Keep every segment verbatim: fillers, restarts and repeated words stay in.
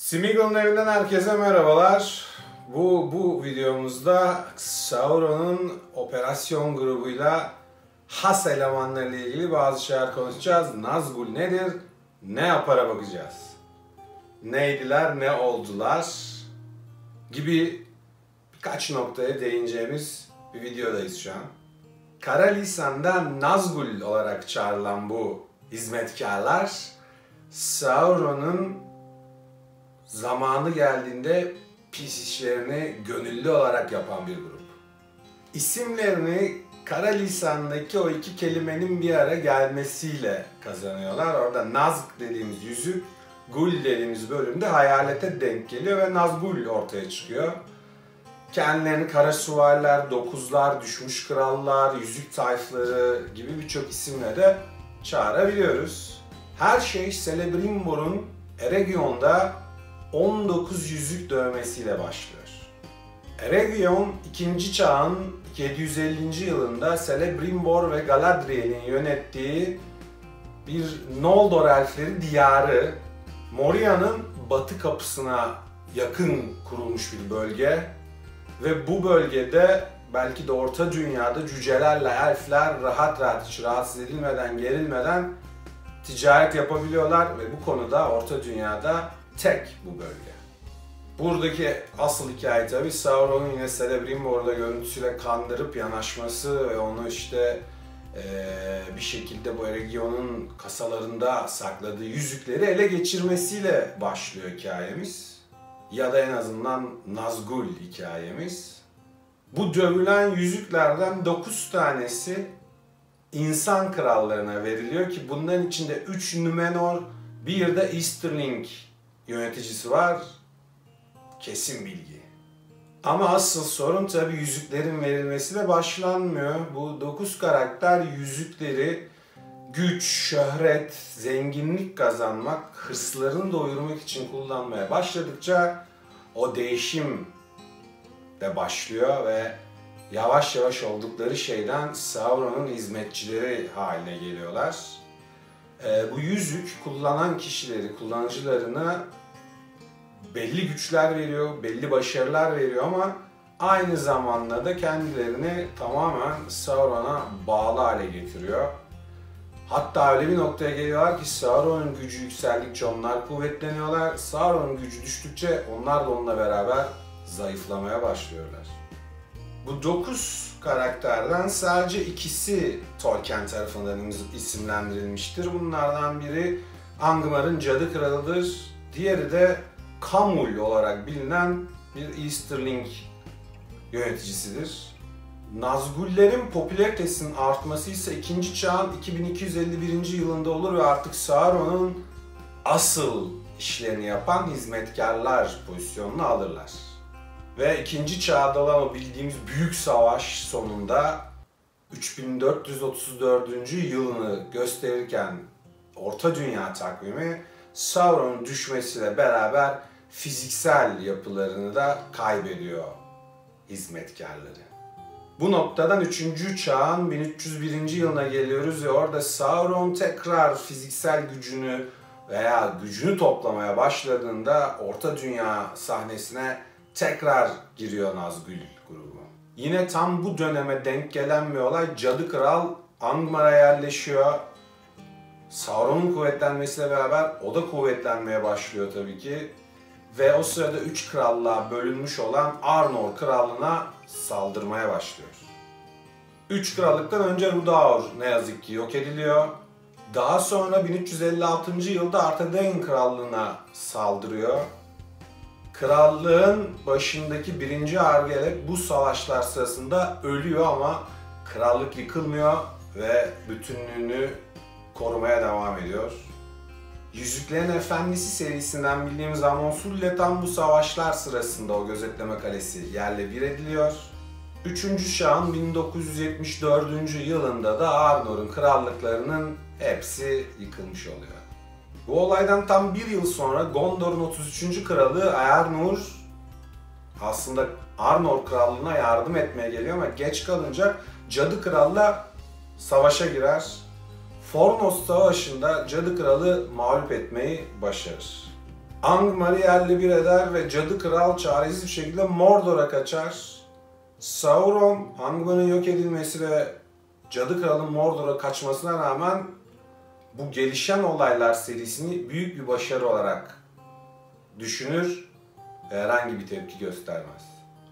Smeagol'un evinden herkese merhabalar. Bu, bu videomuzda Sauron'un operasyon grubuyla has elemanlarıyla ilgili bazı şeyler konuşacağız. Nazgul nedir? Ne yapara bakacağız. Neydiler, ne oldular gibi birkaç noktaya değineceğimiz bir videodayız şu an. Kara Lisan'da Nazgul olarak çağrılan bu hizmetkarlar Sauron'un zamanı geldiğinde pis işlerini gönüllü olarak yapan bir grup. İsimlerini Kara Lisan'daki o iki kelimenin bir araya gelmesiyle kazanıyorlar. Orada Nazg dediğimiz yüzük, Gul dediğimiz bölümde hayalete denk geliyor ve Nazgul ortaya çıkıyor. Kendilerini kara süvariler, dokuzlar, düşmüş krallar, yüzük tayfları gibi birçok isimle de çağırabiliyoruz. Her şey Celebrimbor'un Eregion'da on dokuz yüzük dövmesiyle başlıyor. Eregion ikinci çağın yedi yüz ellinci yılında Celebrimbor ve Galadriel'in yönettiği bir Noldor elfleri diyarı, Moria'nın batı kapısına yakın kurulmuş bir bölge ve bu bölgede belki de Orta Dünya'da cücelerle elfler rahat rahat hiç rahatsız edilmeden, gerilmeden ticaret yapabiliyorlar ve bu konuda Orta Dünya'da tek bu bölge. Buradaki asıl hikaye tabi Sauron'un yine Celebrimbor'da görüntüsüyle kandırıp yanaşması ve onu işte ee, bir şekilde bu Eregion'un kasalarında sakladığı yüzükleri ele geçirmesiyle başlıyor hikayemiz. Ya da en azından Nazgul hikayemiz. Bu dövülen yüzüklerden dokuz tanesi insan krallarına veriliyor ki bunların içinde üç Numenor, bir de Easterling yöneticisi var. Kesin bilgi. Ama asıl sorun tabi yüzüklerin verilmesiyle başlanmıyor. Bu dokuz karakter yüzükleri güç, şöhret, zenginlik kazanmak, hırslarını doyurmak için kullanmaya başladıkça o değişim de başlıyor ve yavaş yavaş oldukları şeyden Sauron'un hizmetçileri haline geliyorlar. Ee, bu yüzük kullanan kişileri, kullanıcılarına belli güçler veriyor, belli başarılar veriyor ama aynı zamanda da kendilerini tamamen Sauron'a bağlı hale getiriyor. Hatta öyle bir noktaya geliyorlar ki Sauron'un gücü yükseldikçe onlar kuvvetleniyorlar, Sauron'un gücü düştükçe onlar da onunla beraber zayıflamaya başlıyorlar. Bu dokuz karakterden sadece ikisi Tolkien tarafından isimlendirilmiştir. Bunlardan biri Angmar'ın Cadı Kralı'dır, diğeri de Khamûl olarak bilinen bir Easterling yöneticisidir. Nazgullerin popülaritesinin artması ise ikinci çağın iki bin iki yüz elli birinci yılında olur ve artık Sauron'un asıl işlerini yapan hizmetkarlar pozisyonunu alırlar. Ve ikinci çağda olan o bildiğimiz büyük savaş sonunda üç bin dört yüz otuz dördüncü yılını gösterirken Orta Dünya takvimi Sauron'un düşmesiyle beraber fiziksel yapılarını da kaybediyor hizmetkarları. Bu noktadan üçüncü çağın bin üç yüz birinci yılına geliyoruz ve orada Sauron tekrar fiziksel gücünü veya gücünü toplamaya başladığında Orta Dünya sahnesine tekrar giriyor Nazgul grubu. Yine tam bu döneme denk gelen bir olay, Cadı Kral Angmar'a yerleşiyor. Sauron'un kuvvetlenmesiyle beraber o da kuvvetlenmeye başlıyor tabii ki. Ve o sırada üç krallığa bölünmüş olan Arnor krallığına saldırmaya başlıyor. Üç krallıktan önce Rhudaur ne yazık ki yok ediliyor. Daha sonra bin üç yüz elli altıncı yılda Arthedain krallığına saldırıyor. Krallığın başındaki birinci Argelek bu savaşlar sırasında ölüyor ama krallık yıkılmıyor ve bütünlüğünü korumaya devam ediyor. Yüzüklerin Efendisi serisinden bildiğimiz Amonsul tam bu savaşlar sırasında o gözetleme kalesi yerle bir ediliyor. üçüncü çağın bin dokuz yüz yetmiş dördüncü yılında da Arnor'un krallıklarının hepsi yıkılmış oluyor. Bu olaydan tam bir yıl sonra Gondor'un otuz üçüncü kralı Eärnur aslında Arnor krallığına yardım etmeye geliyor ama geç kalınca Cadı Kral'la savaşa girer. Fornos Savaşı'nda Cadı Kralı mağlup etmeyi başarır. Angmar'ı yerle bir eder ve Cadı Kral çaresiz bir şekilde Mordor'a kaçar. Sauron, Angmar'ın yok edilmesi ve Cadı Kral'ın Mordor'a kaçmasına rağmen bu gelişen olaylar serisini büyük bir başarı olarak düşünür ve herhangi bir tepki göstermez.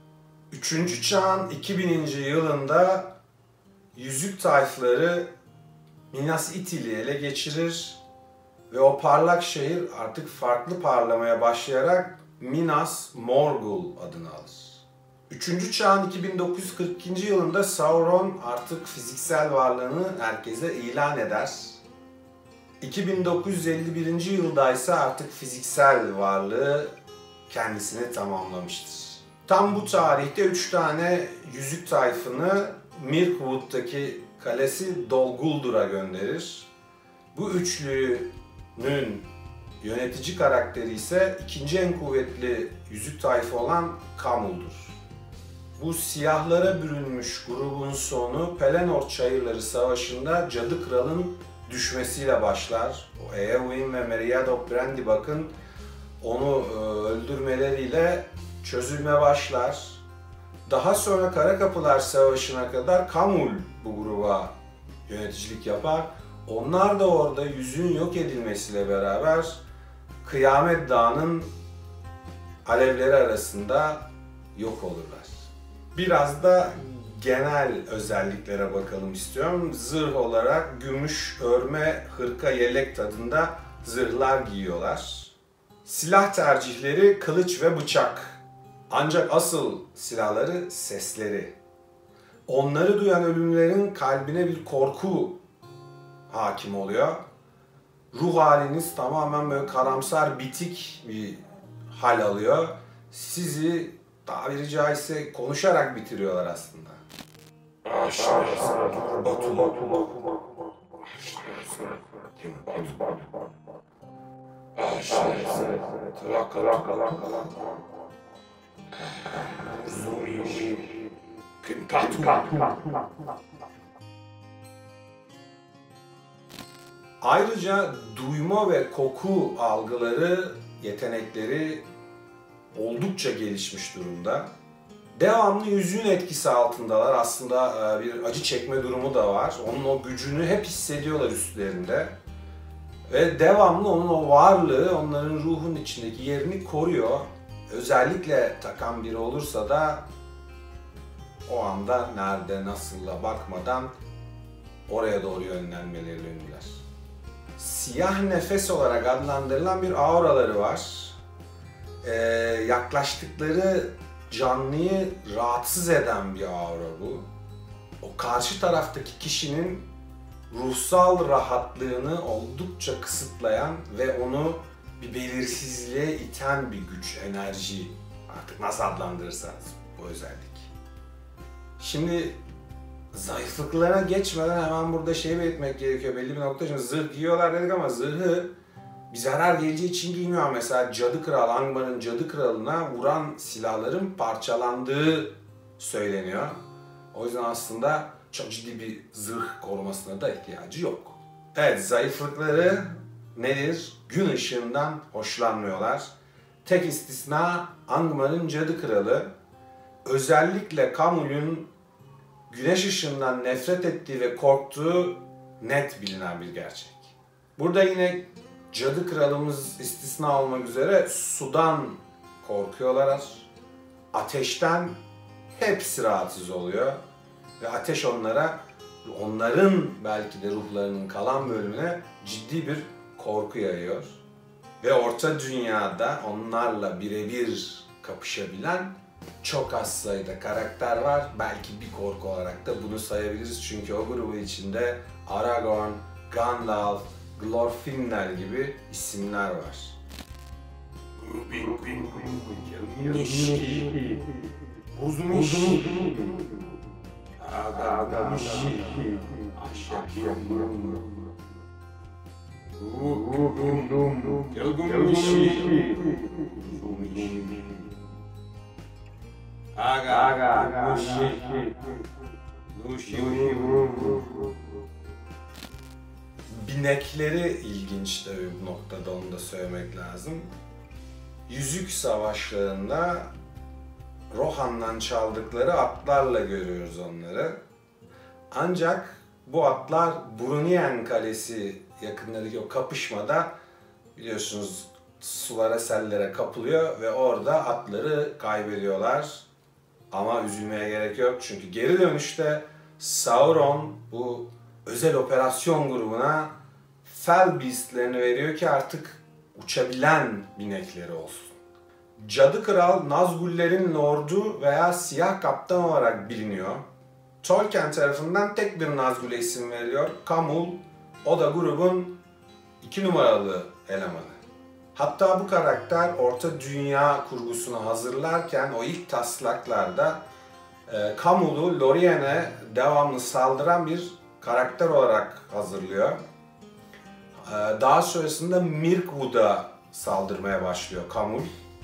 Üçüncü Çağ'ın iki bininci yılında Yüzük Tayfları Minas Ithil'i ele geçirir ve o parlak şehir artık farklı parlamaya başlayarak Minas Morgul adını alır. Üçüncü Çağ'ın iki bin dokuz yüz kırk ikinci yılında Sauron artık fiziksel varlığını herkese ilan eder. iki bin dokuz yüz elli birinci yılda ise artık fiziksel varlığı kendisini tamamlamıştır. Tam bu tarihte üç tane yüzük tayfını Mirkwood'daki kalesi Dol Guldur gönderir. Bu üçlünün yönetici karakteri ise ikinci en kuvvetli yüzük tayfı olan Khamul'dur. Bu siyahlara bürünmüş grubun sonu Pelennor Çayırları Savaşı'nda Cadı Kral'ın düşmesiyle başlar. O Eowyn ve Meriadoc Brandybuck'ın onu öldürmeleriyle çözülme başlar. Daha sonra Kara Kapılar Savaşı'na kadar Khamul bu gruba yöneticilik yapar. Onlar da orada yüzüğün yok edilmesiyle beraber Kıyamet Dağı'nın alevleri arasında yok olurlar. Biraz da genel özelliklere bakalım istiyorum. Zırh olarak gümüş örme, hırka, yelek tadında zırhlar giyiyorlar. Silah tercihleri kılıç ve bıçak. Ancak asıl silahları sesleri. Onları duyan ölümlerin kalbine bir korku hakim oluyor. Ruh haliniz tamamen böyle karamsar, bitik bir hal alıyor. Sizi tabiri caizse konuşarak bitiriyorlar aslında. Aşağısı Batu Batu Kim Batu Aşağısı Traka Traka Zumi Kim Batu. Ayrıca duyma ve koku algıları, yetenekleri oldukça gelişmiş durumda. Devamlı yüzüğün etkisi altındalar. Aslında bir acı çekme durumu da var. Onun o gücünü hep hissediyorlar üstlerinde. Ve devamlı onun o varlığı onların ruhun içindeki yerini koruyor. Özellikle takan biri olursa da o anda nerede, nasılla bakmadan oraya doğru yönlenmeleri ünlüler. Siyah nefes olarak adlandırılan bir auraları var. Ee, yaklaştıkları canlıyı rahatsız eden bir aura bu. O karşı taraftaki kişinin ruhsal rahatlığını oldukça kısıtlayan ve onu bir belirsizliğe iten bir güç, enerji, artık nasıl adlandırırsanız bu özellik. Şimdi zayıflıklarına geçmeden hemen burada şey belirtmek gerekiyor. Belli bir nokta, şimdi zırh giyiyorlar dedik ama zırhı bir zarar geleceği için giymiyor. Mesela Cadı Kral, Angmar'ın Cadı Kralı'na vuran silahların parçalandığı söyleniyor. O yüzden aslında çok ciddi bir zırh korumasına da ihtiyacı yok. Evet, zayıflıkları nedir? Gün ışığından hoşlanmıyorlar. Tek istisna Angmar'ın Cadı Kralı. Özellikle Khamul'un güneş ışığından nefret ettiği ve korktuğu net bilinen bir gerçek. Burada yine Cadı Kralımız istisna olmak üzere sudan korkuyorlar. Ateşten hepsi rahatsız oluyor. Ve ateş onlara, onların belki de ruhlarının kalan bölümüne ciddi bir korku yayıyor. Ve Orta Dünya'da onlarla birebir kapışabilen çok az sayıda karakter var. Belki bir korku olarak da bunu sayabiliriz. Çünkü o grubun içinde Aragorn, Gandalf, Glorfindel gibi isimler var. Binekleri ilginç tabii bu noktada, onu da söylemek lazım. Yüzük Savaşları'nda Rohan'dan çaldıkları atlarla görüyoruz onları. Ancak bu atlar Brunien Kalesi yakınlarındaki o kapışmada biliyorsunuz sulara, sellere kapılıyor ve orada atları kaybediyorlar. Ama üzülmeye gerek yok çünkü geri dönüşte Sauron bu özel operasyon grubuna Fel Beast'lerini veriyor ki artık uçabilen binekleri olsun. Cadı Kral Nazgûl'lerin Lordu veya Siyah Kaptan olarak biliniyor. Tolkien tarafından tek bir Nazgûl'e isim veriliyor. Kamul, o da grubun iki numaralı elemanı. Hatta bu karakter Orta Dünya kurgusunu hazırlarken o ilk taslaklarda e, Kamul'u Lorien'e devamlı saldıran bir karakter olarak hazırlıyor. E, daha sonrasında Mirkwood'a saldırmaya başlıyor Kamul.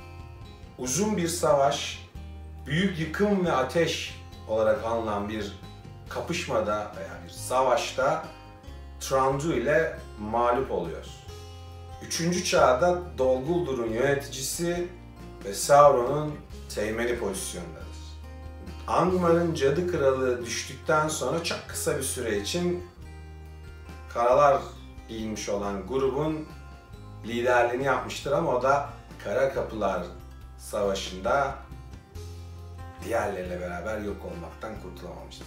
Uzun bir savaş, büyük yıkım ve ateş olarak anılan bir kapışmada veya bir savaşta Thranduil ile mağlup oluyor. Üçüncü çağda Dol Guldur yöneticisi ve Sauron'un teğmeni pozisyondadır. Angmar'ın Cadı Kralı düştükten sonra çok kısa bir süre için karalar giyinmiş olan grubun liderliğini yapmıştır ama o da Kara Kapılar Savaşı'nda diğerleriyle beraber yok olmaktan kurtulamamıştır.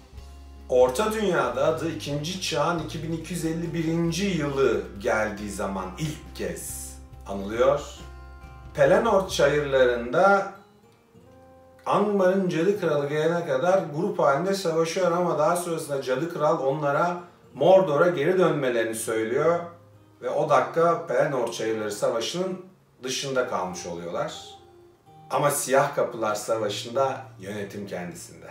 Orta Dünya'da adı ikinci Çağın iki bin iki yüz elli birinci yılı geldiği zaman ilk kez anılıyor. Pelennor çayırlarında Angmar'ın Cadı Kralı gelene kadar grup halinde savaşıyor ama daha sonrasında Cadı Kral onlara Mordor'a geri dönmelerini söylüyor ve o dakika Pelennor Çayırları Savaşı'nın dışında kalmış oluyorlar. Ama Siyah Kapılar Savaşı'nda yönetim kendisinde.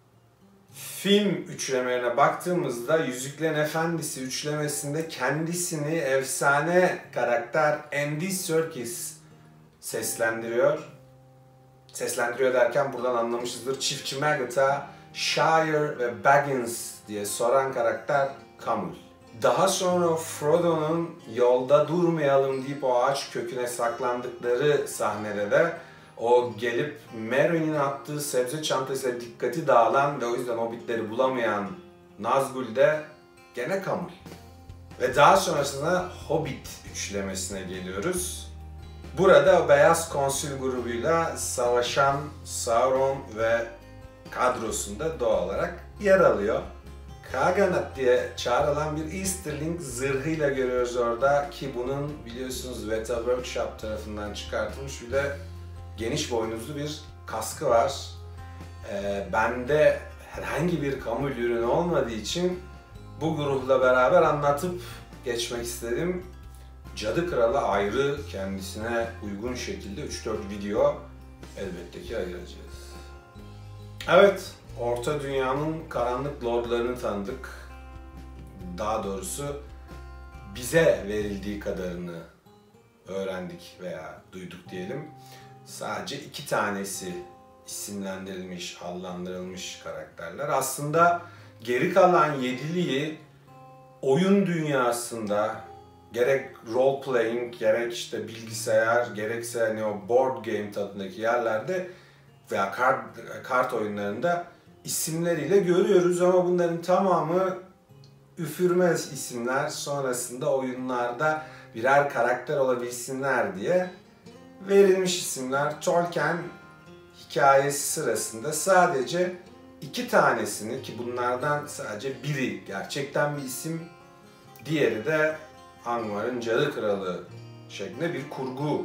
Film üçlemelerine baktığımızda Yüzüklerin Efendisi üçlemesinde kendisini efsane karakter Andy Serkis seslendiriyor. Seslendiriyor derken buradan anlamışızdır. Çiftçi Maggott'a Shire ve Baggins diye soran karakter Kamul. Daha sonra Frodo'nun yolda durmayalım deyip o ağaç köküne saklandıkları sahnede de o gelip Merry'nin attığı sebze çantasıyla dikkati dağılan ve o yüzden hobbitleri bulamayan Nazgûl de gene Kamul. Ve daha sonrasında Hobbit üçlemesine geliyoruz. Burada Beyaz Konsil grubuyla savaşan Sauron ve kadrosunda doğal olarak yer alıyor. Khaganath diye çağrılan bir Easterling zırhıyla görüyoruz orada ki bunun biliyorsunuz Weta Workshop tarafından çıkartılmış bir de geniş boynuzlu bir kaskı var. Ee, bende herhangi bir kamu ürünü olmadığı için bu grupla beraber anlatıp geçmek istedim. Cadı Kral'a ayrı kendisine uygun şekilde üç dört video elbette ki ayıracağız. Evet, Orta Dünya'nın karanlık lordlarını tanıdık. Daha doğrusu bize verildiği kadarını öğrendik veya duyduk diyelim. Sadece iki tanesi isimlendirilmiş, adlandırılmış karakterler. Aslında geri kalan yediliyi oyun dünyasında gerek role playing, gerek işte bilgisayar, gerekse hani o board game tadındaki yerlerde veya kart, kart oyunlarında isimleriyle görüyoruz ama bunların tamamı üfürmez isimler, sonrasında oyunlarda birer karakter olabilsinler diye verilmiş isimler. Tolkien hikayesi sırasında sadece iki tanesini, ki bunlardan sadece biri gerçekten bir isim, diğeri de Angmar'ın Cadı Kralı şeklinde bir kurgu.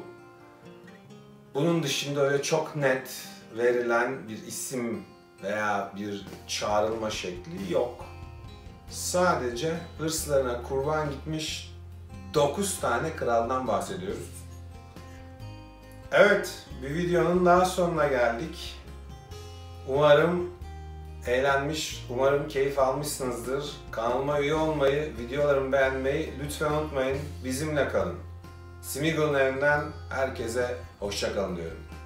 Bunun dışında öyle çok net verilen bir isim veya bir çağrılma şekli yok. Sadece hırslarına kurban gitmiş dokuz tane kraldan bahsediyoruz. Evet, bir videonun daha sonuna geldik. Umarım eğlenmiş, umarım keyif almışsınızdır. Kanalıma üye olmayı, videolarımı beğenmeyi lütfen unutmayın. Bizimle kalın. Smeagol'un evinden herkese hoşça kalın diyorum.